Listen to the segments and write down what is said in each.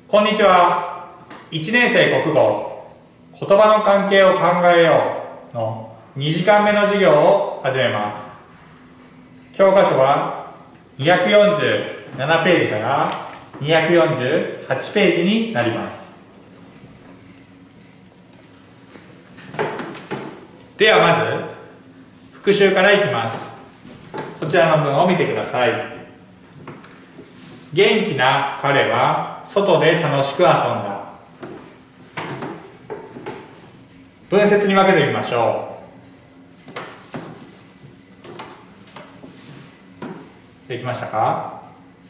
こんにちは。1年生国語言葉の関係を考えようの2時間目の授業を始めます。教科書は247ページから248ページになります。ではまず復習からいきます。こちらの文を見てください。元気な彼は外で楽しく遊んだ。文節に分けてみましょう。できましたか？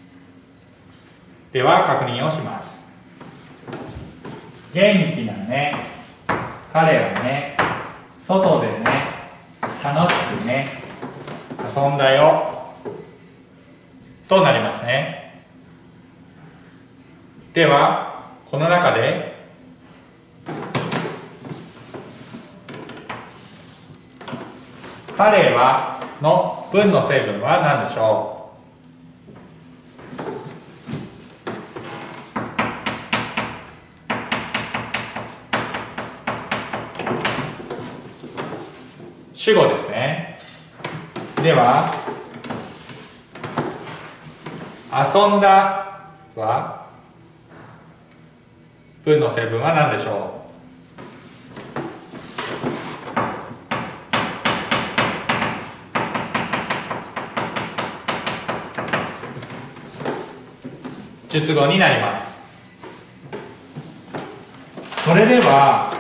では確認をします。元気なね、彼はね、外でね、楽しくね、遊んだよとなりますね。ではこの中で彼はの文の成分は何でしょう？主語ですね。では遊んだは文の成分は何でしょう？述語になります。それでは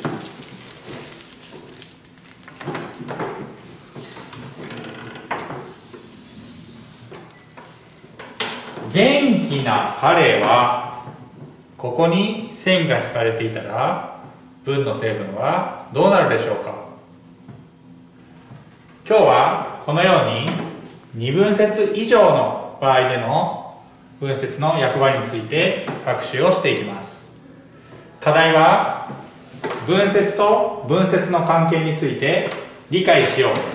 元気な彼はここに線が引かれていたら文の成分はどうなるでしょうか？今日はこのように二分節以上の場合での文節の役割について学習をしていきます。課題は文節と文節の関係について理解しようです。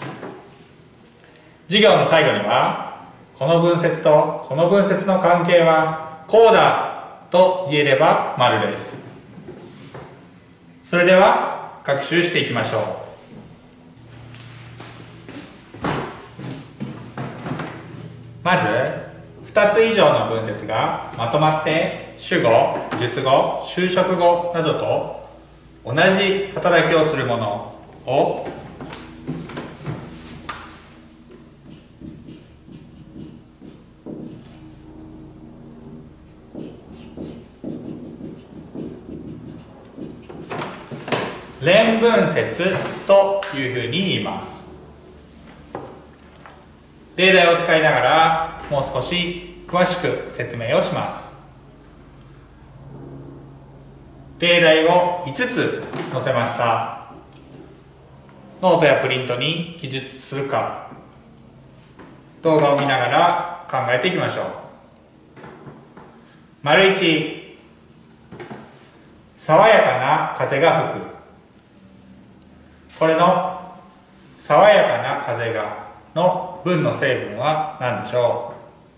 授業の最後にはこの文節とこの文節の関係はこうだと言えれば丸です。それでは学習していきましょう。まず2つ以上の文節がまとまって主語、述語、修飾語などと同じ働きをするものを連文節というふうに言います。例題を使いながらもう少し詳しく説明をします。例題を5つ載せました。ノートやプリントに記述するか動画を見ながら考えていきましょう。丸1、爽やかな風が吹く。これの爽やかな風がの文の成分は何でしょ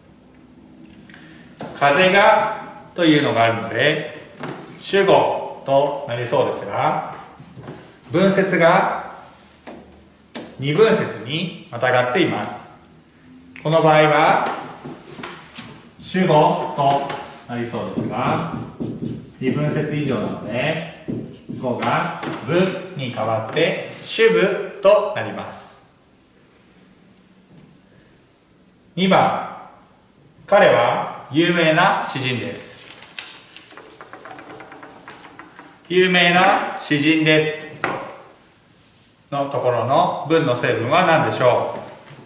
う？風がというのがあるので主語となりそうですが、文節が二分節にまたがっています。この場合は主語となりそうですが、二分節以上なので語が部に変わって主部となります。2番、彼は有名な詩人です。有名な詩人ですのところの文の成分は何でしょ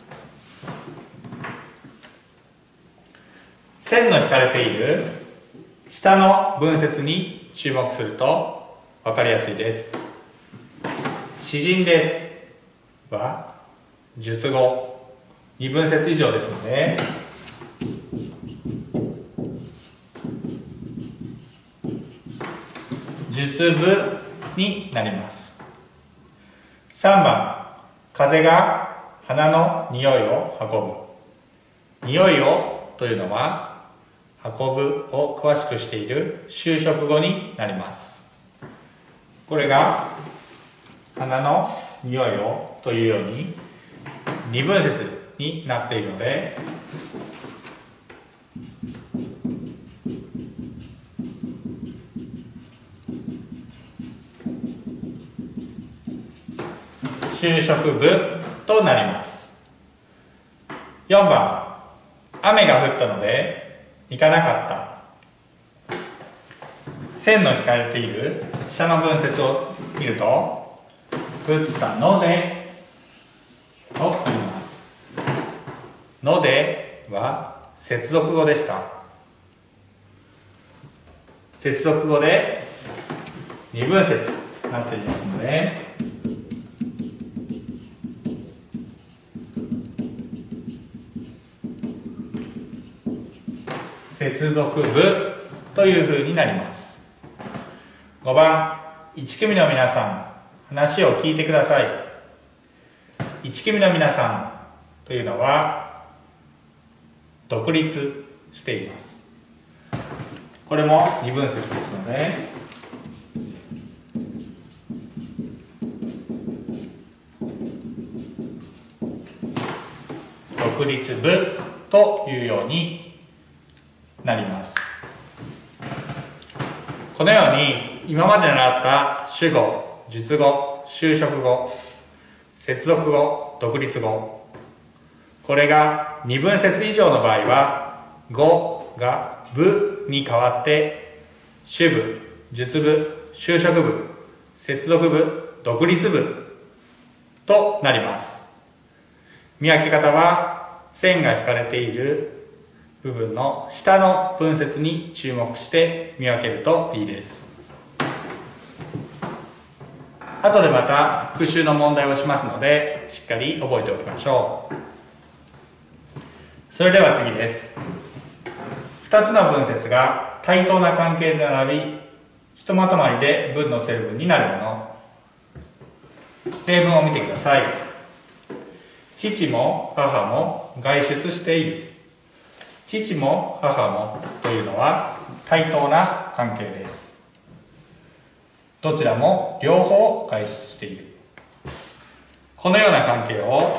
う？線の引かれている下の文節に注目すると分かりやすいです。詩人ですは述語二分節以上ですので述部になります。3番、風が花の匂いを運ぶ。匂いをというのは運ぶを詳しくしている修飾語になります。これが花の匂いをというように二分節になっているので、修飾部となります。4番、雨が降ったので行かなかった。線の引かれている下の文節を見ると、降ったのでと言います。のでは接続語でした。接続語で二分節になっていますので、接続部というふうになります。5番、1組の皆さん、話を聞いてください。1組の皆さんというのは独立しています。これも二分節ですので、独立部というようになります。このように今まで習った主語、述語、修飾語、接続語、独立語、これが二分節以上の場合は語が部に変わって主部、述部、修飾部、接続部、独立部となります。見分け方は線が引かれている部分の下の文節に注目して見分けるといいです。後でまた復習の問題をしますので、しっかり覚えておきましょう。それでは次です。2つの文節が対等な関係で並び、ひとまとまりで文の成分になるもの。例文を見てください。父も母も外出している。父も母もというのは対等な関係です。どちらも両方外出している。このような関係を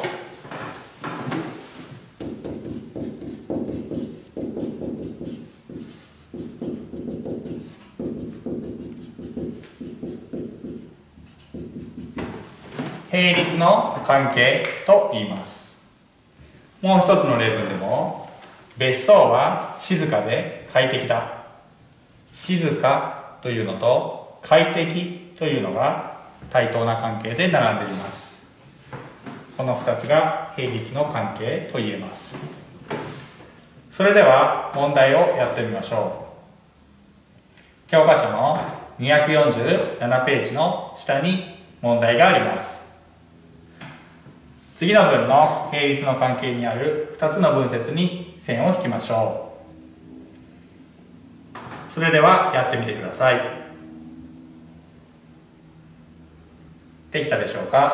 並立の関係と言います。もう一つの例文でも、別荘は静かで快適だ。静かというのと快適というのが対等な関係で並んでいます。この2つが並立の関係と言えます。それでは問題をやってみましょう。教科書の247ページの下に問題があります。次の文の並立の関係にある2つの文節に線を引きましょう。それではやってみてください。できたでしょうか。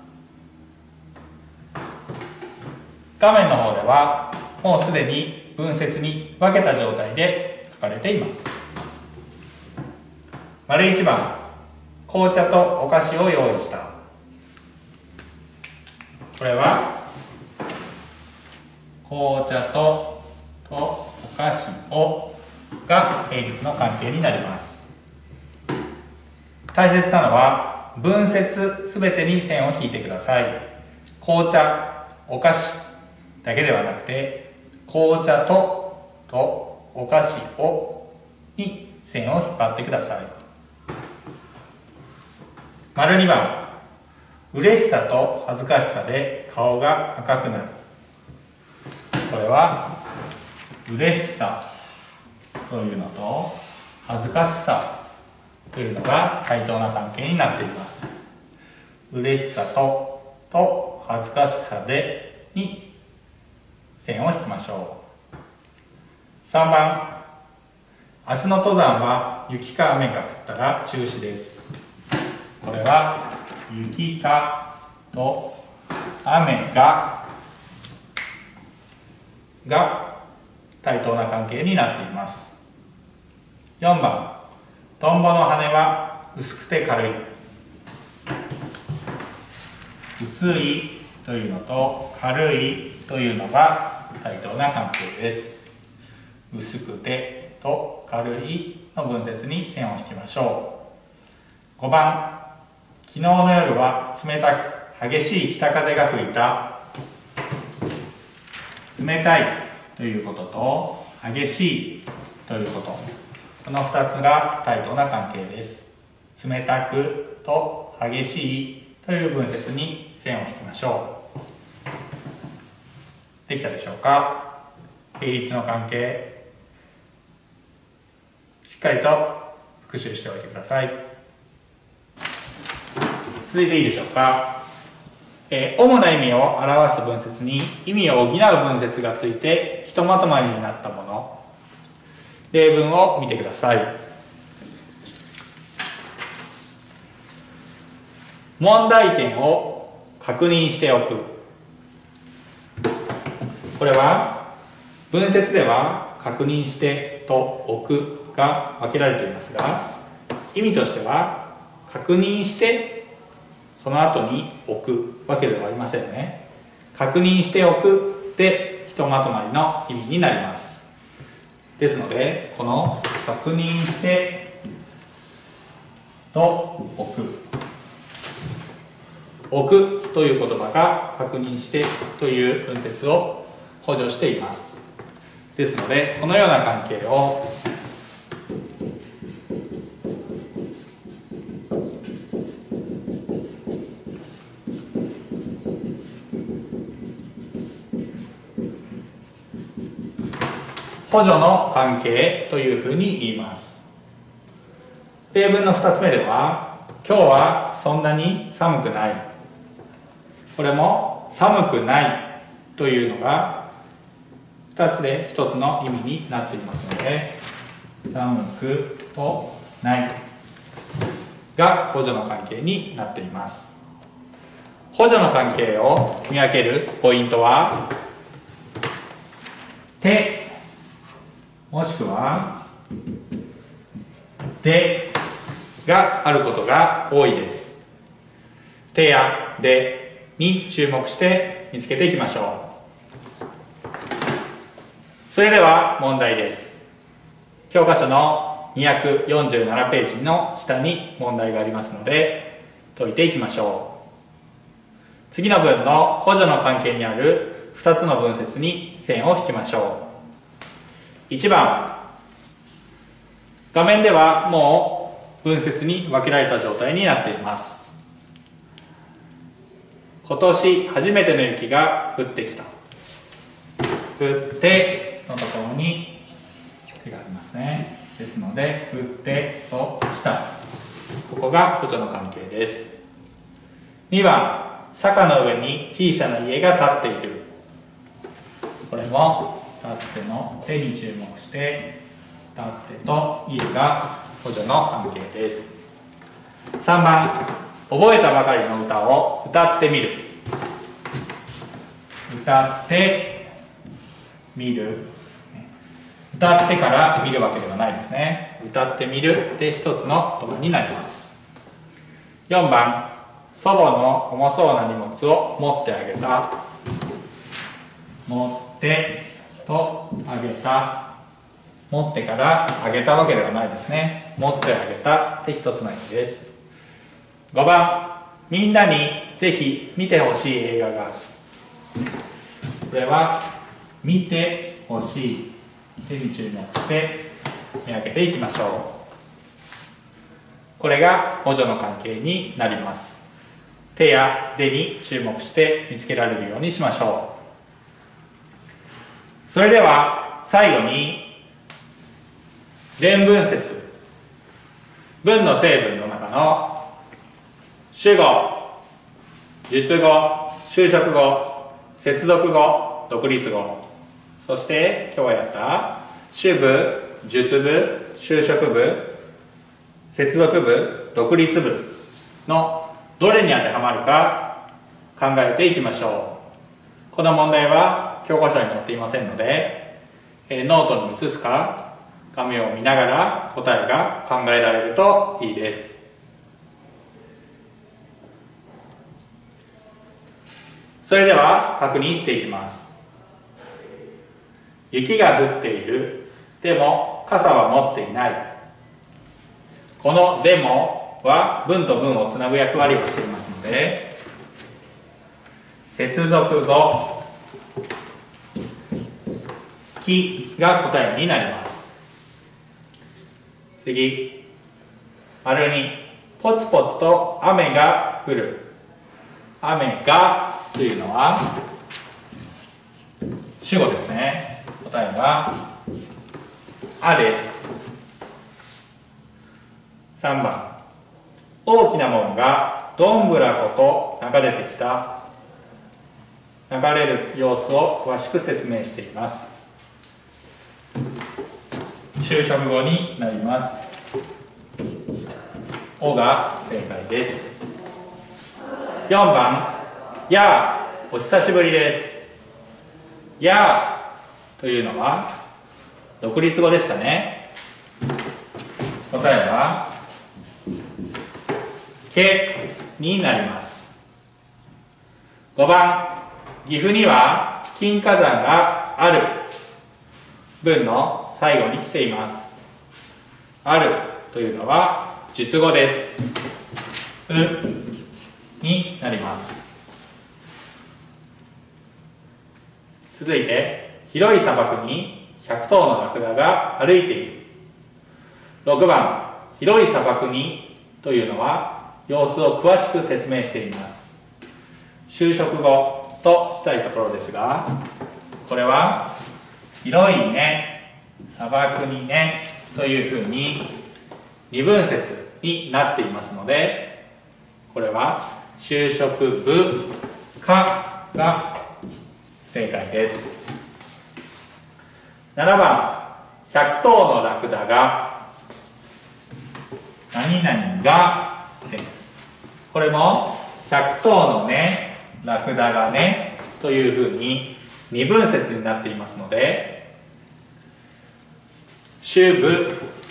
画面の方ではもうすでに文節に分けた状態で書かれています。丸1番、紅茶とお菓子を用意した。これは紅茶とお菓子をが並立の関係になります。大切なのは文節すべてに線を引いてください。紅茶、お菓子だけではなくて、紅茶とお菓子をに線を引っ張ってください。丸2番、嬉しさと恥ずかしさで顔が赤くなる。これは嬉しさというのと恥ずかしさというのが対等な関係になっています。嬉しさと恥ずかしさでに線を引きましょう。3番、明日の登山は雪か雨が降ったら中止です。これは雪か雨が対等な関係になっています。4番、トンボの羽は薄くて軽い。薄いというのと軽いというのが対等な関係です。薄くてと軽いの分節に線を引きましょう。5番、昨日の夜は冷たく激しい北風が吹いた。冷たいということと激しいということ、この2つが対等な関係です。冷たくと激しいという分節に線を引きましょう。できたでしょうか。並立の関係、しっかりと復習しておいてください。続いていいでしょうか。主な意味を表す分節に意味を補う分節がついてひとまとまりになったもの、例文を見てください。問題点を確認しておく。これは文節では確認してと置くが分けられていますが、意味としては確認してその後に置くわけではありませんね。確認しておくでひとまとまりの意味になります。ですので、この確認してと置く、置くという言葉が確認してという文節を補助しています。ですので、このような関係を補助の関係というふうに言います。例文の2つ目では、今日はそんなに寒くない。これも寒くないというのが2つで1つの意味になっていますので、寒くとないが補助の関係になっています。補助の関係を見分けるポイントは、てもしくはでがあることが多いです。てやでに注目して見つけていきましょう。それでは問題です。教科書の247ページの下に問題がありますので解いていきましょう。次の文の補助の関係にある2つの文節に線を引きましょう。1番、画面ではもう文節に分けられた状態になっています。今年初めての雪が降ってきた。降ってのところに手がありますね。ですので、降ってときた、ここが補助の関係です。2番、坂の上に小さな家が建っている。これも立っての手に注目して、立ってと家が補助の関係です。3番、覚えたばかりの歌を歌ってみる。歌ってみる、歌ってから見るわけではないですね。歌ってみるで一つの言葉になります。4番、祖母の重そうな荷物を持ってあげた。持ってとあげた、持ってからあげたわけではないですね。持ってあげたって一つの意味です。5番、みんなにぜひ見てほしい映画がある。これは見てほしい手に注目して見分けていきましょう。これが補助の関係になります。手や手に注目して見つけられるようにしましょう。それでは最後に連文節、文の成分の中の主語、述語、修飾語、接続語、独立語、そして今日やった主語、述語、修飾語、接続語、独立語のどれに当てはまるか考えていきましょう。この問題は教科書に載っていませんので、 ノートに移すか画面を見ながら答えが考えられるといいです。それでは確認していきます。雪が降っている。でも傘は持っていない。このでもは文と文をつなぐ役割をしていますので、接続語きが答えになります。次、丸にポツポツと雨が降る。雨がというのは主語ですね。答えはあです。3番、大きなものがどんぶらこと流れてきた。流れる様子を詳しく説明しています。修飾語になります。おが正解です。4番、やあ、お久しぶりです。やあというのは独立語でしたね。答えはけになります。5番、岐阜には金華山がある。文の最後に来ています。あるというのは述語です。になります。続いて、広い砂漠に100頭のラクダが歩いている。6番、広い砂漠にというのは様子を詳しく説明しています。修飾語としたいところですが、これは広いね、砂漠にねというふうに二分節になっていますので、これは修飾部かが正解です。7番、100頭のラクダが何々がです。これも100頭のね、ラクダがねというふうに二分節になっていますので、主部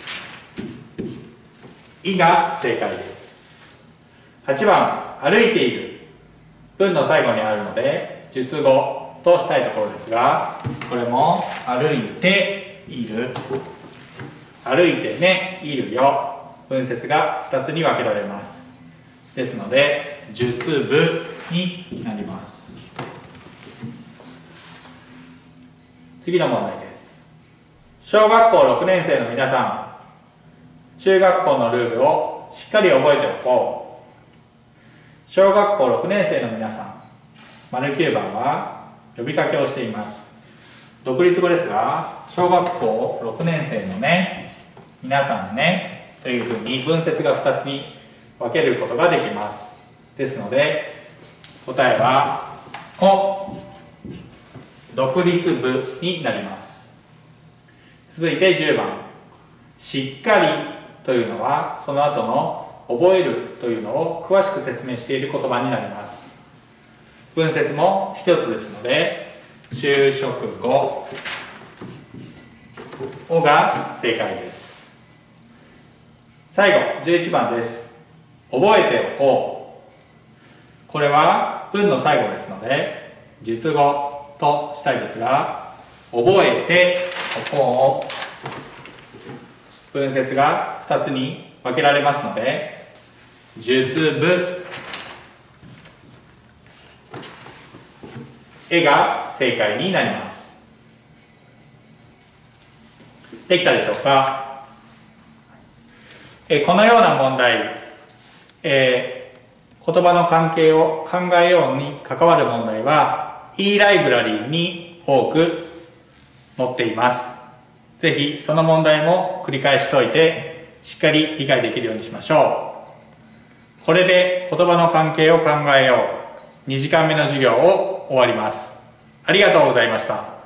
いが正解です。8番、歩いている。文の最後にあるので述語としたいところですが、これも歩いている、歩いてね、いるよ、文節が2つに分けられます。ですので述部になります。次の問題です。小学校6年生の皆さん、中学校のルールをしっかり覚えておこう。小学校6年生の皆さん、丸9番は呼びかけをしています。独立語ですが、小学校6年生のね、皆さんねというふうに文節が2つに分けることができます。ですので答えはこ、独立部になります。続いて10番、しっかりというのはその後の覚えるというのを詳しく説明している言葉になります。文節も一つですので修飾語おが正解です。最後11番です。覚えておこう。これは文の最後ですので述語としたいですが、覚えておこう、文節が2つに分けられますので述部絵が正解になります。できたでしょうか。このような問題、言葉の関係を考えように関わる問題は e ライブラリーに多く載っています。ぜひその問題も繰り返しておいてしっかり理解できるようにしましょう。これで言葉の関係を考えよう2時間目の授業を終わります。ありがとうございました。